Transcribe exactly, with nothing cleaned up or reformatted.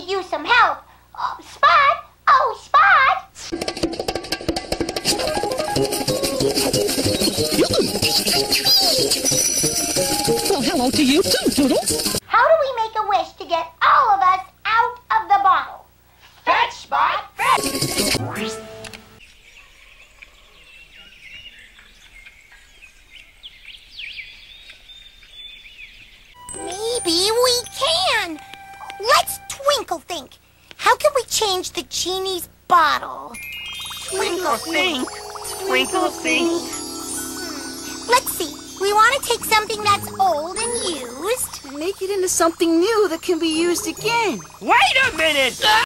could use some help. Oh, Spot! Oh, Spot! Well, hello to you too, Toodles. How do we make a wish to get all of us out of the bottle? Fetch, Spot, fetch! Maybe we can. Let's twinkle think. How can we change the genie's bottle? Twinkle think, twinkle think. Let's see. We want to take something that's old and used. Make it into something new that can be used again. Wait a minute!